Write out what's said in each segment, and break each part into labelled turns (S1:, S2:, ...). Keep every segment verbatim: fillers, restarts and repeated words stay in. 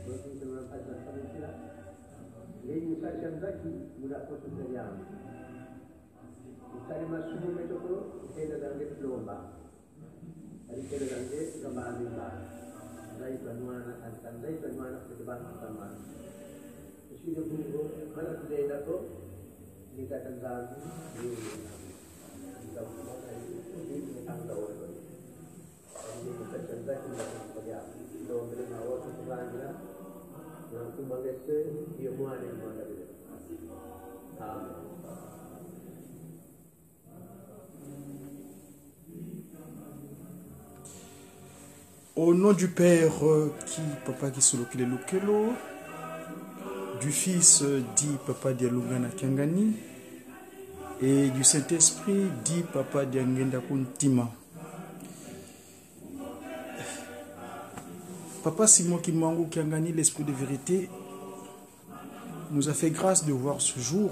S1: lei mi sa Shanzaki muda ko sundariam usare masumu metoko tenda dange lomba ari tenda dange gamani ba dai banwana antan dai banwana kedepan sama sisi bungo mana dai dako ni ta kandan ni kita mau di tangga orang ini kita Shanzaki muda ko sundariam lo beri mawa sundariam
S2: Au nom du Père qui papa qui solo kile lokelo, du Fils dit papa dia lungana kiangani et du Saint-Esprit dit papa dia ngenda kuntima. Papa Simon Kimbangu Kiangani, l'Esprit de vérité, nous a fait grâce de voir ce jour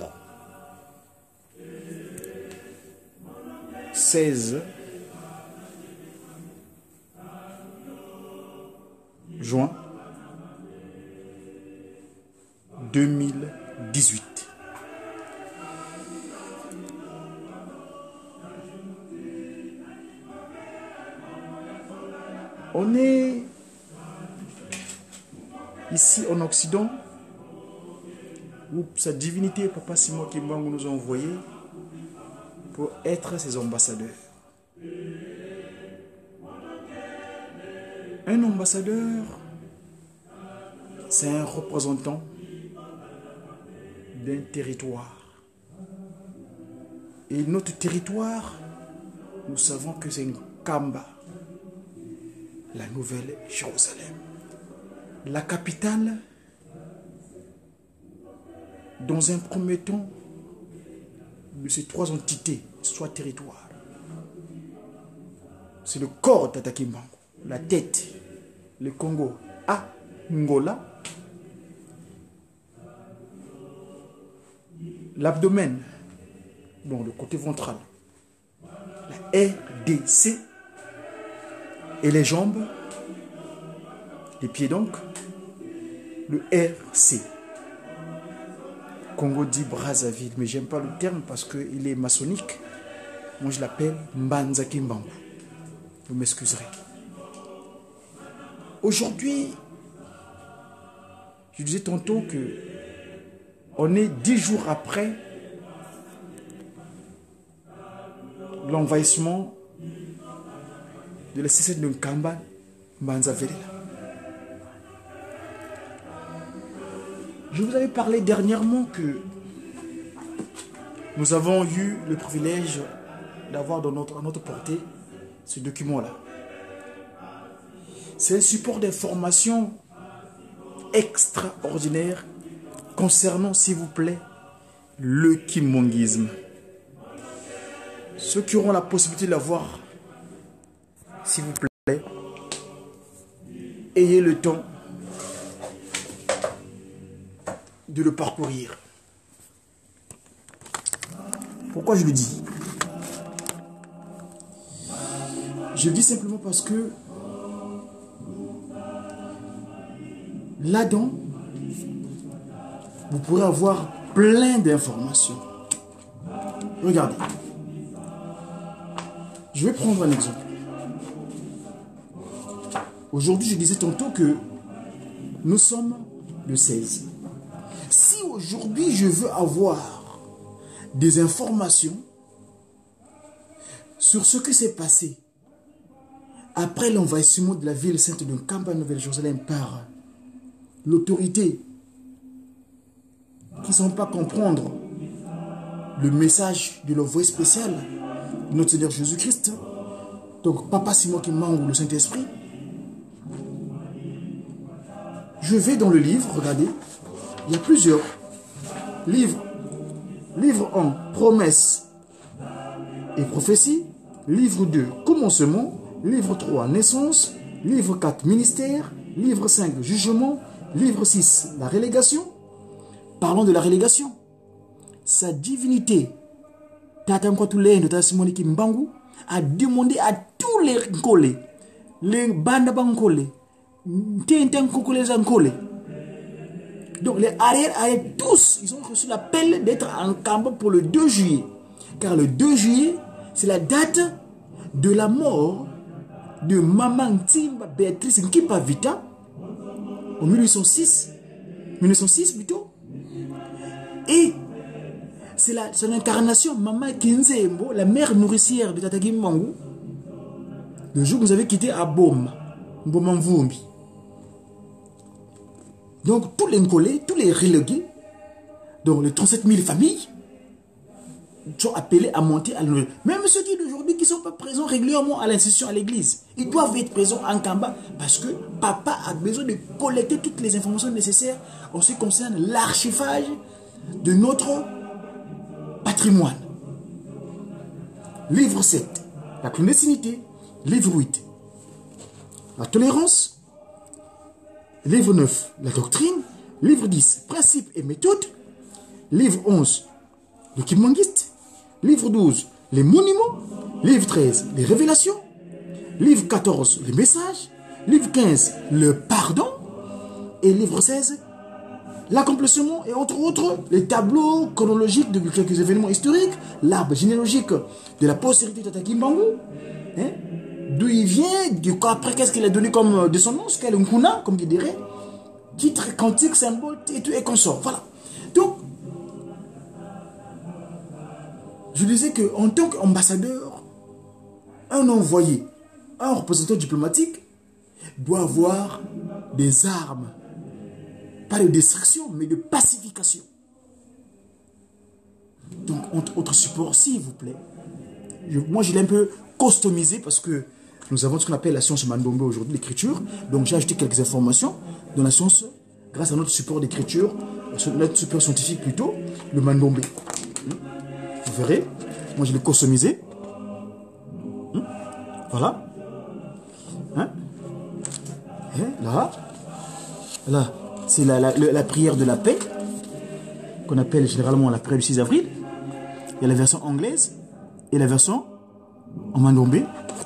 S2: seize juin deux mille dix-huit. On est ici en Occident, où sa divinité, Papa Simon Kimbangu, nous a envoyés pour être ses ambassadeurs. Un ambassadeur, c'est un représentant d'un territoire. Et notre territoire, nous savons que c'est Nkamba, la Nouvelle Jérusalem. La capitale, dans un premier temps, de ces trois entités, soit territoire. C'est le corps Tata Kimbangu, la tête, le Congo, Angola, l'abdomen, donc le côté ventral, la R D C, et les jambes, les pieds donc, le R C. Congo dit Brazzaville, mais j'aime pas le terme parce qu'il est maçonnique. Moi je l'appelle Mbanza Kimbangu. Vous m'excuserez. Aujourd'hui, je disais tantôt que on est dix jours après l'envahissement de la C C de Nkamba, Mbanza Velela. Je vous avais parlé dernièrement que nous avons eu le privilège d'avoir dans notre, à notre portée ce document-là. C'est un support d'information extraordinaire concernant, s'il vous plaît, le kimbanguisme. Ceux qui auront la possibilité de l'avoir, s'il vous plaît, ayez le temps de le parcourir. Pourquoi je le dis? Je le dis simplement parce que là-dedans, vous pourrez avoir plein d'informations. Regardez. Je vais prendre un exemple. Aujourd'hui, je disais tantôt que nous sommes le seize. Si aujourd'hui je veux avoir des informations sur ce qui s'est passé après l'envahissement de la ville sainte de Nkamba, Nouvelle-Jérusalem par l'autorité qui ne semble pas comprendre le message de l'envoyé spécial de notre Seigneur Jésus-Christ, donc Papa Simon Kimbangu, le Saint-Esprit, je vais dans le livre, regardez, il y a plusieurs livres. Livre un, promesses et prophéties. Livre deux, commencement. Livre trois, naissance. Livre quatre, ministère. Livre cinq, jugement. Livre six, la relégation. Parlons de la relégation. Sa divinité, Tata Mkwatule, Tata Simon Kimbangu, a demandé à tous les Nkole, les Bandaba Nkole, Tintin Nkole Zankole, Donc les arrière-arrière, tous, ils ont reçu l'appel d'être en Kamba pour le deux juillet. Car le deux juillet, c'est la date de la mort de Maman Timba Béatrice Nkipavita en mille huit cent six, mille neuf cent six plutôt. Et c'est l'incarnation Maman Kinzembo, la mère nourricière de Tata Kimbangu, le jour que vous avez quitté Abom, Mbomamvumbi. Donc tous les Ngolais, tous les relégués, donc les trente-sept mille familles, sont appelés à monter à l'université. Même ceux qui d'aujourd'hui qui ne sont pas présents régulièrement à l'institution, à l'église, ils doivent être présents en Kamba parce que papa a besoin de collecter toutes les informations nécessaires en ce qui concerne l'archivage de notre patrimoine. Livre sept, la clandestinité. Livre huit, la tolérance. Livre neuf, la doctrine. Livre dix, principes et méthodes. Livre onze, le kimbanguiste. Livre douze, les monuments. Livre treize, les révélations. Livre quatorze, les messages. Livre quinze, le pardon. Et livre seize, l'accomplissement et entre autres, les tableaux chronologiques de quelques événements historiques, l'arbre généalogique de la postérité de Tata Kimbangu, hein, d'où il vient, du coup, après qu'est-ce qu'il a donné comme descendance, quel Nkuna, comme il dirait, titre, cantique, symbole, et tout, et consort. Voilà. Donc, je disais qu'en tant qu'ambassadeur, un envoyé, un représentant diplomatique doit avoir des armes, pas de destruction, mais de pacification. Donc, entre autres supports, s'il vous plaît, je, moi je l'ai un peu customisé parce que nous avons ce qu'on appelle la science Mandombe aujourd'hui, l'écriture. Donc, j'ai ajouté quelques informations dans la science grâce à notre support d'écriture, notre support scientifique plutôt, le Mandombe. Vous verrez, moi je l'ai customisé. Voilà. Hein? Et là, là, c'est la, la, la prière de la paix, qu'on appelle généralement la prière du six avril. Il y a la version anglaise et la version en Mandombe.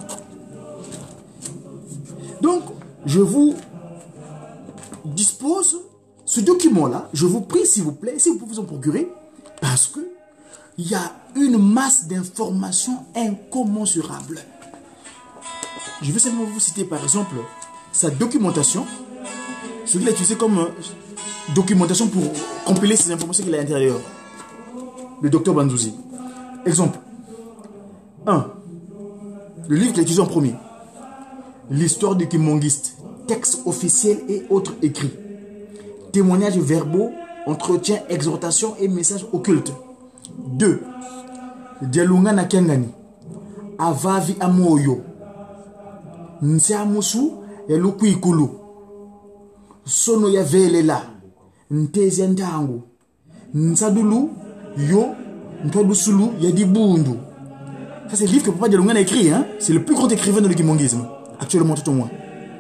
S2: Donc, je vous dispose ce document-là. Je vous prie, s'il vous plaît, si vous pouvez vous en procurer, parce que il y a une masse d'informations incommensurables. Je vais simplement vous citer, par exemple, sa documentation, ce qu'il a utilisé comme documentation pour compiler ces informations qu'il a à l'intérieur. Le docteur Bandouzi. Exemple. un. Le livre qu'il a utilisé en premier. L'histoire du Kimbanguiste. Texte officiel et autres écrits. Témoignages verbaux, entretiens, exhortations et messages occultes. deux. Dialunga na Kiangani. Avavi amoyo. Nsiamusu ya lukuikulu. Sono ya velela. Ntezi ya ntangu. Nsadulu yo. Ntwadusulu ya dibundu. Ça c'est le livre que Papa Dialunga a écrit. Hein? C'est le plus grand écrivain de l'Kimongisme. Actuellement tout au moins.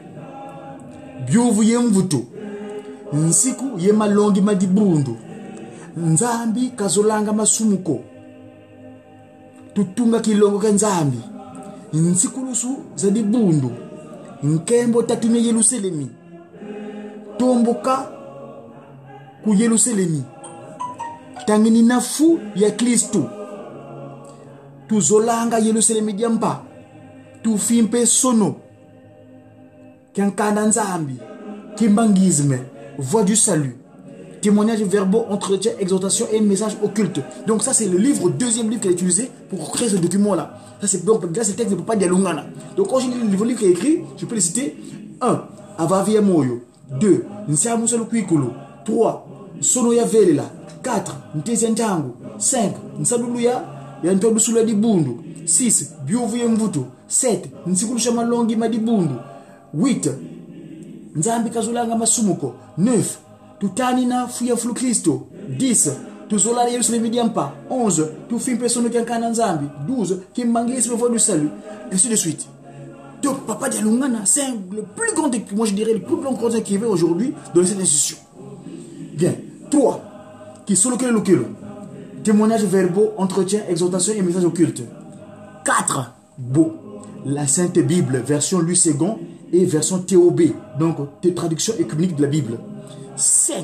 S2: Biovu ye mvuto. Nsiku ye malongi madibundu. Nzambi kazolanga masumuko. Tutunga kilongo ka nzambi. Nsikulusu za dibundu. Nkembo tatume Yerusalemi. Tomboka ku Yerusalemi. Tangini nafu ya Kristo. Tuzolanga Yerusalemi diampa. Tufimpe sono. Kankana nzambi. Kimbangisme. Voix du salut. Témoignages verbaux, entretiens, exhortations et messages occultes. Donc ça c'est le livre, deuxième livre qu'il a utilisé pour créer ce document-là. Ça c'est donc là c'est le texte de Papa Dialunga. Donc quand je lis le livre qu'il a écrit, je peux les citer. un. Avavia Moyo. deux. Nsiamusa Lukuikulu. trois. Sono ya Velela. quatre. Ntezi Ntangu. cinq. Nsaduluya ya Ntwadusula Dibundu. six. Biovu ya Mvuto. sept. Nsikulusha Malongi Madibundu. huit. Nzambi kazolanga masumuko. neuf. Tutani na fuya fulu Kristo. dix. Tuzolala Yerusalemi diampa. onze. Tufimpe sono kankana nzambi. douze. Kimbangisme voix du salut. Ainsi de suite. Donc Papa Dialunga, c'est le plus grand, moi je dirais le plus grand écrivain aujourd'hui dans cette institution. Bien. trois. Qui sont le locaux. Témoignages verbaux, entretiens, exhortations et messages occultes. quatre. Beau. La Sainte Bible, version Louis second et version T O B. Donc, traduction écuménique de la Bible. cinq.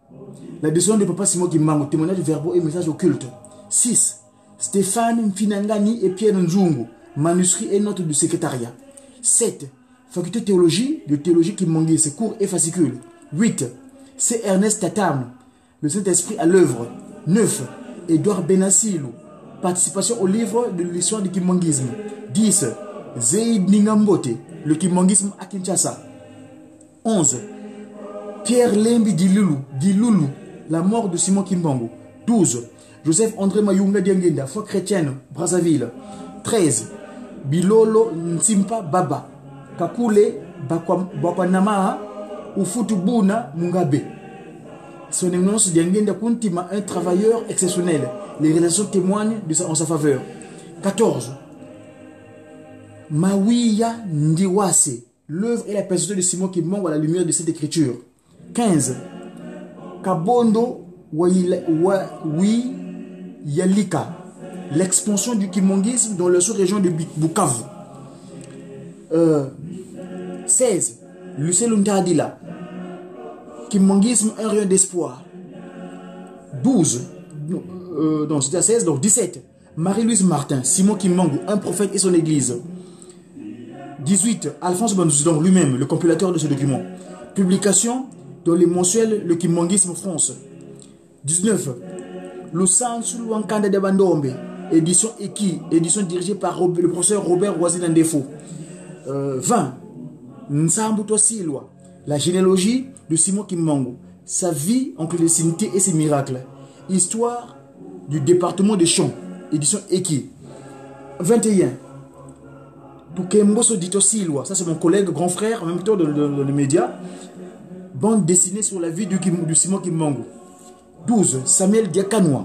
S2: La décision de Papa Simon Kimbangu, témoignage verbaux et messages occultes. six. Stéphane Mfinangani et Pierre Nzungu, manuscrits et notes du secrétariat. sept. Faculté théologie, de théologie Kimbanguiste, cours et fascicules. huit. C. Ernest Tatam, le Saint-Esprit à l'œuvre. neuf. Édouard Benassilou, participation au livre de l'histoire du Kimbanguisme. dix. Zeid Ningambote, le Kimbanguisme à Kinshasa. onze. Pierre Lembi Dilulu, Dilulu, la mort de Simon Kimbangu. douze. Joseph André Mayunga Diangenda, foi chrétienne, Brazzaville. treize. Bilolo Nsimpa Baba, Kakule Bakwanama, Ufutubuna Mungabe. Son éminence Diangenda Kuntima, un travailleur exceptionnel. Les relations témoignent de sa, en sa faveur. quatorze. Mawiya Ndiwase, l'œuvre et la personnalité de Simon Kimbangu à la lumière de cette écriture. quinze. Kabondo Wi Yalika, l'expansion du Kimbanguisme dans la sous-région de Bukavu. Euh, seize. Lucien Luntadila, Kimbanguisme, un rayon d'espoir. douze. Euh, non, c'était à seize, donc dix-sept. Marie-Louise Martin, Simon Kimbangu, un prophète et son église. dix-huit. Alphonse Banzouzi, donc lui-même, le compilateur de ce document. Publication dans les mensuels Le Kimbanguisme France. dix-neuf. Lusansu Luankanda de Bandombe, édition Eki, édition dirigée par le professeur Robert Wazinandefo. Euh, vingt. Nsambuto Silwa, la généalogie de Simon Kimbangu, sa vie en clandestinité et ses miracles. Histoire du département des Champs, édition Eki. vingt et un. Tukemboso Dito Silwa, ça c'est mon collègue, grand frère, en même temps dans le média. Bande dessinée sur la vie du, du Simon Kimbangu. douze. Samuel Diakanoua.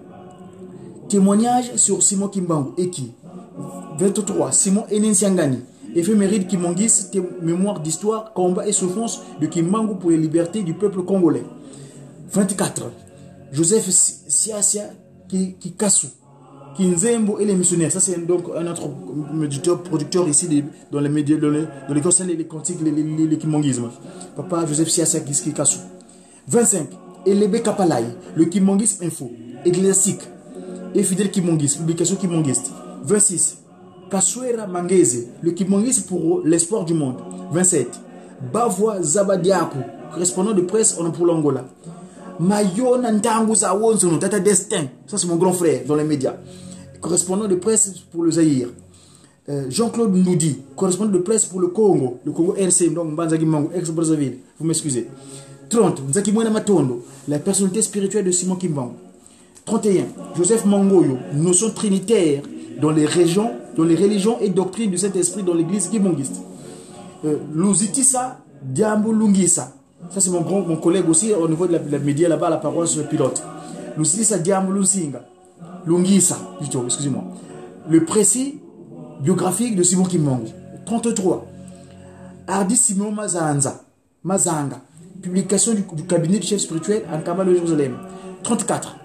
S2: Témoignage sur Simon Kimbangu, Eki. vingt-trois. Simon Enensiangani. Éphéméride Kimbanguiste, mémoire d'histoire, combat et souffrance de Kimbangu pour les libertés du peuple congolais. vingt-quatre. Joseph Siasia Kikasu. Kinzembo et les missionnaires. Ça, c'est donc un autre médiateur, producteur ici de, dans les médias, dans les, dans les conseils, les cantiques, les, les, les, les Kimbanguisme. Papa Joseph Siasia Kikasu. vingt-cinq. Elebe Kapalai, le Kimbanguisme Info, Ecclésiastique et Fidèle Kimbanguiste, publication Kimbanguiste. vingt-six. Kaswera Mangeze, le Kimbanguisme pour l'espoir du monde. vingt-sept. Bavois Zabadiakou, correspondant de presse pour l'Angola. Mayona Ntangu Zawonzo, Tata Destin, ça c'est mon grand frère dans les médias, correspondant de presse pour le Zaïre. Euh, Jean-Claude Noudi, correspondant de presse pour le Congo, le Congo R C, donc Mbanzagi Mango, ex-Brazzaville, vous m'excusez. trente. Nzaki Mwena Matondo, la personnalité spirituelle de Simon Kimbangu. trente et un. Joseph Mangoyo, notion trinitaire dans les régions, dans les religions et doctrines du Saint-Esprit dans l'église kimbanguiste. Euh, Luzitisa Diambo Lungisa, ça c'est mon, grand, mon collègue aussi au niveau de la, de la média là-bas à la paroisse pilote. Luzitisa Diambo Lunsinga, Lungisa, excusez-moi. Le précis biographique de Simon Kimbangu. trente-trois. Hardi Simon Mazanza, Mazanga, publication du, du cabinet du chef spirituel en Kama de Jérusalem. trente-quatre.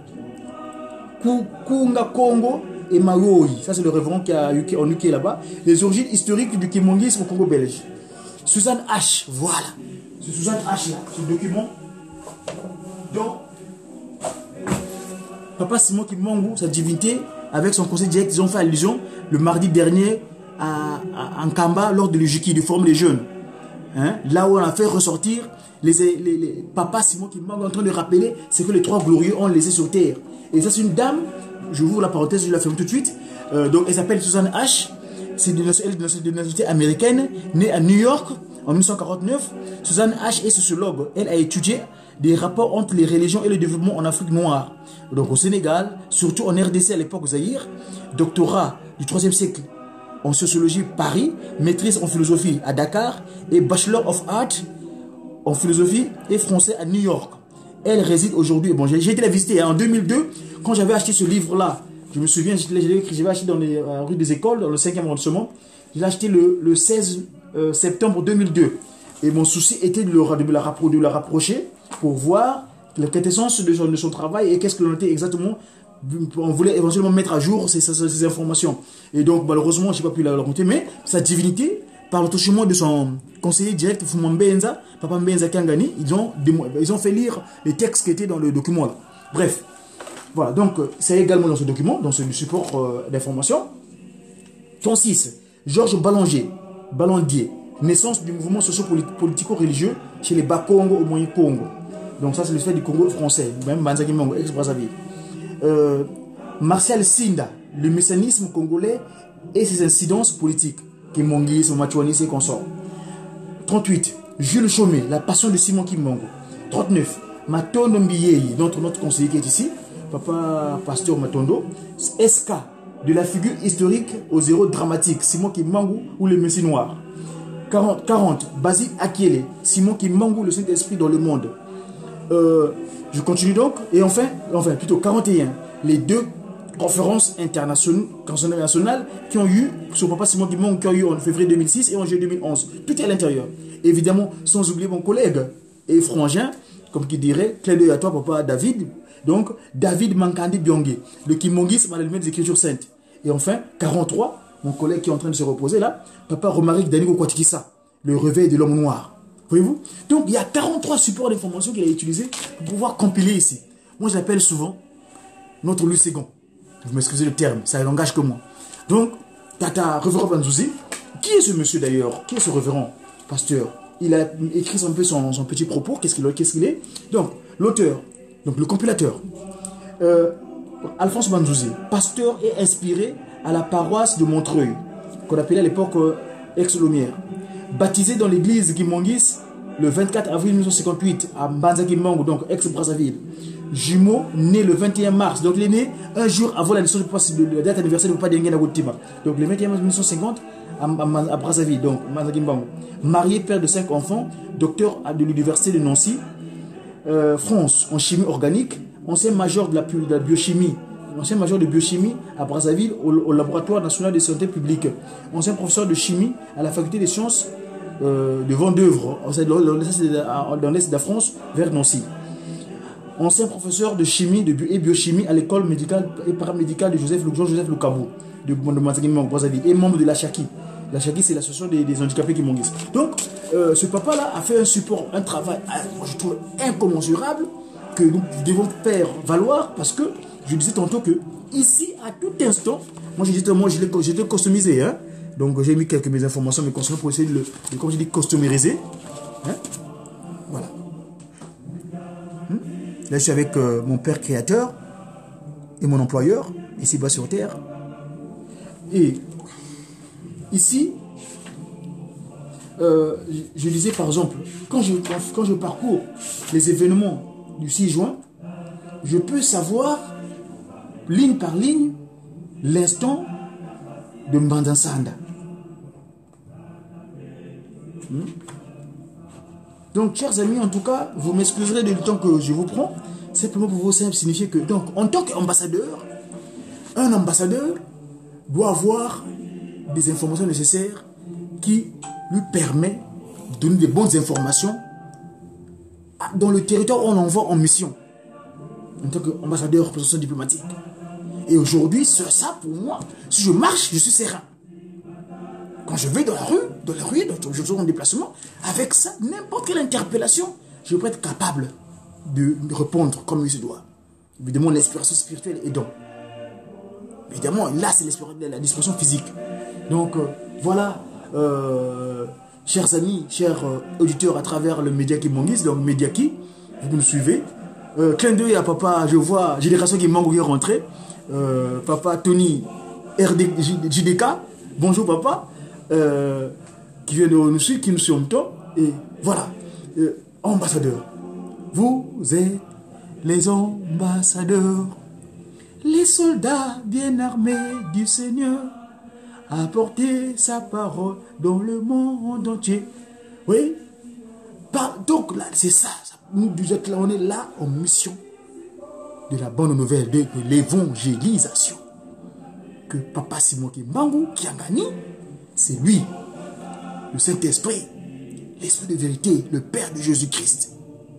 S2: Kunga Congo et Maoi, ça c'est le révérend qui a eu en U K là-bas. Les origines historiques du Kimbanguisme au Congo belge. Suzanne H, voilà. C'est Suzanne H là, ce document. Donc, Papa Simon Kimbangu, sa divinité, avec son conseil direct, ils ont fait allusion le mardi dernier à, à, en Kamba lors de l'Ujiki, du Forum des jeunes. Hein? Là où on a fait ressortir les, les, les Papa Simon Kimbangu en train de rappeler ce que les trois glorieux ont laissé sur terre. Et ça c'est une dame, je vous ouvre la parenthèse, je la ferme tout de suite. Euh, donc elle s'appelle Suzanne H. C'est de nationalité américaine, née à New York en mille neuf cent quarante-neuf. Suzanne H est sociologue. Elle a étudié des rapports entre les religions et le développement en Afrique noire. Donc au Sénégal, surtout en R D C à l'époque Zaïre. Doctorat du troisième siècle en sociologie Paris, maîtrise en philosophie à Dakar et Bachelor of Art en philosophie et français à New York. Elle réside aujourd'hui. Bon, j'ai été la visiter hein, en deux mille deux quand j'avais acheté ce livre-là. Je me souviens, j'avais acheté dans les euh, rues des écoles, dans le cinquième arrondissement. Je l'ai acheté le, le seize septembre deux mille deux. Et mon souci était de, le, de, la, rappro, de la rapprocher pour voir la quintessence de son, de son travail et qu'est-ce que l'on était exactement. On voulait éventuellement mettre à jour ces, ces, ces informations. Et donc, malheureusement, je n'ai pas pu la raconter, mais sa divinité, par le touchement de son conseiller direct, Fumon Benza, Papa Mbenza Kangani, ils ont, ils ont fait lire les textes qui étaient dans le document là. Bref, voilà, donc c'est également dans ce document, dans ce support euh, d'information. trente-six, Georges Ballanger, Ballandier, naissance du mouvement socio-politico-religieux chez les Bas-Congo au Moyen-Congo. Donc ça c'est le fait du Congo français, même Banzaki Mongo, ex-Brazzaville. Euh, Martial Sinda, le mécanisme congolais et ses incidences politiques, Kimongis, Machuanis et consorts. trente-huit, Jules Chomé, la passion de Simon Kimongo. trente-neuf, Matondo Mbiyei, notre, notre conseiller qui est ici, Papa Pasteur Matondo. S K, de la figure historique aux héros dramatiques, Simon Kimongo ou le Messie Noir. quarante, quarante, Basile Akiele, Simon Kimongo, le Saint-Esprit dans le monde. Euh, je continue donc, et enfin, enfin plutôt quarante et un, les deux conférences internationales qui ont eu, sur Papa Simon Kimongo, qui ont eu en février deux mille six et en juillet deux mille onze. Tout est à l'intérieur. Évidemment, sans oublier mon collègue et frangin, comme qui dirait, clin d'œil à toi, Papa David, donc David Mankandi Byongé, le kimongisme à l'allumette des Écritures saintes. Et enfin, quarante-trois, mon collègue qui est en train de se reposer là, Papa Romaric Danigo Kwatikissa, le réveil de l'homme noir. Voyez-vous? Donc, il y a quarante-trois supports d'information qu'il a utilisés pour pouvoir compiler ici. Moi, je l'appelle souvent notre Luségon. Vous m'excusez le terme, ça n'engage que moi. Donc, Tata Révérend Banzouzi, qui est ce monsieur d'ailleurs? Qui est ce révérend pasteur? Il a écrit un peu son, son petit propos, qu'est-ce qu'il qu'est-ce qu'il est. Donc, l'auteur, donc le compilateur, euh, Alphonse Banzouzi, pasteur et inspiré à la paroisse de Montreuil, qu'on appelait à l'époque euh, Ex-Lumière. Baptisé dans l'église Kimongis le vingt-quatre avril mille neuf cent cinquante-huit à Mbanza Kimbangu, donc ex-Brazzaville. Jumeau, né le vingt et un mars, donc il est né un jour avant la naissance de la date anniversaire de Papa Dengue Nagotima. Donc le vingt et un mars mille neuf cent cinquante à, à, à Brazzaville, donc Mbanza Kimbangu. Marié, père de cinq enfants, docteur de l'université de Nancy, euh, France en chimie organique, ancien major de la, de la biochimie. Ancien major de biochimie à Brazzaville au, au laboratoire national de santé publique, ancien professeur de chimie à la faculté des sciences euh, de Vendœuvre, dans l'est de la France, vers Nancy. Ancien professeur de chimie de bio et biochimie à l'école médicale et paramédicale de Joseph, Joseph Lukabou, de, de Brazzaville, et membre de la Chaki. La Chaki, c'est l'association des, des handicapés qui m'ont. Donc, euh, ce papa-là a fait un support, un travail, moi je trouve incommensurable, que nous devons faire valoir, parce que je disais tantôt que ici, à tout instant, moi je disais, moi je l'ai customisé, hein? Donc j'ai mis quelques mes informations, mes conseils pour essayer de le, de, comme je dis, customiser. Hein? Voilà. Hum? Là je suis avec euh, mon père créateur et mon employeur, ici bas sur terre. Et ici, euh, je, je disais par exemple, quand je, quand, quand je parcours les événements du six juin, je peux savoir ligne par ligne l'instant de Mbanza Sanda. Hmm? Donc, chers amis, en tout cas, vous m'excuserez du temps que je vous prends, simplement pour vous signifier que, donc, en tant qu'ambassadeur, un ambassadeur doit avoir des informations nécessaires qui lui permettent de donner des bonnes informations dans le territoire où on envoie en mission, en tant qu'ambassadeur, représentant diplomatique. Et aujourd'hui, c'est ça pour moi. Si je marche, je suis serein. Quand je vais dans la rue, dans la rue, donc je suis en déplacement, avec ça, n'importe quelle interpellation, je peux être capable de répondre comme il se doit. Évidemment, l'inspiration spirituelle est donc. Évidemment, là, c'est la disposition physique. Donc, euh, voilà, euh, chers amis, chers euh, auditeurs à travers le média qui m'enguise, donc média qui, vous nous suivez. Euh, clin d'œil à papa, je vois, Génération qui manque qui est rentré. Euh, papa Tony R D, J D K, bonjour papa, euh, qui vient de nous suivre, qui nous suit en même temps. Et voilà, euh, ambassadeur. Vous êtes les ambassadeurs, les soldats bien armés du Seigneur, à porter sa parole dans le monde entier. Oui, Par, donc là, c'est ça, ça. Nous, là, on est là en mission de la bonne nouvelle, de, de l'évangélisation. Que Papa Simon Kimbangu, Kiangani, c'est lui, le Saint-Esprit, l'Esprit de vérité, le Père de Jésus-Christ.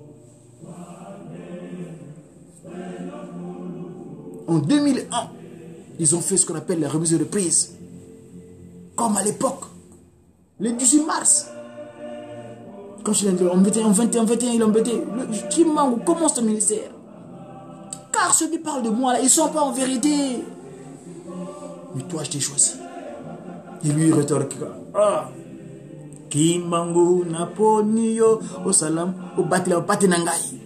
S2: En deux mille un, ils ont fait ce qu'on appelle la remise de reprise. Comme à l'époque Le dix-huit mars. Quand je l'ai dit, en vingt et un, en vingt et un, vingt et un, il est embêté. Kimbangu commence ton ministère. Car ceux qui parlent de moi là, ils ne sont pas en vérité. Mais toi, je t'ai choisi. Et lui, il rétorque. Ah! Kimbangu, Naponio, au salam, au batila, au patenangai.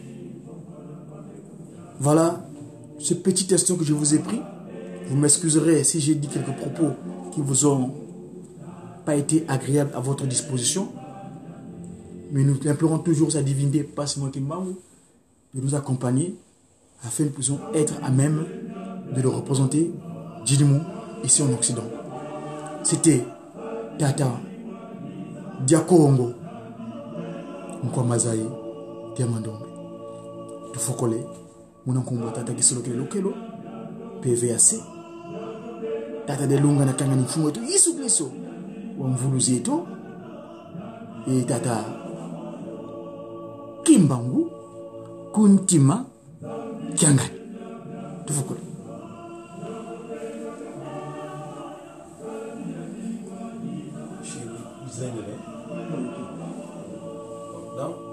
S2: Voilà ce petit instant que je vous ai pris. Vous m'excuserez si j'ai dit quelques propos qui vous ont pas été agréables à votre disposition. Mais nous implorons toujours sa divinité, passe-moi Kimbangu, de nous accompagner afin que nous puissions être à même de le représenter dignement ici en Occident. C'était Tata Diakongo Nkwamazaye Diamandombe Tufokole Munankombo Tata Gisolo Kelo Kelo P V A C Tata de Lunga Nakanga Nifumo to Yesu Kristo Wamvuluzi eto et Tata Kimbangu Kuntima Kiangani Tufokole.
S3: Donc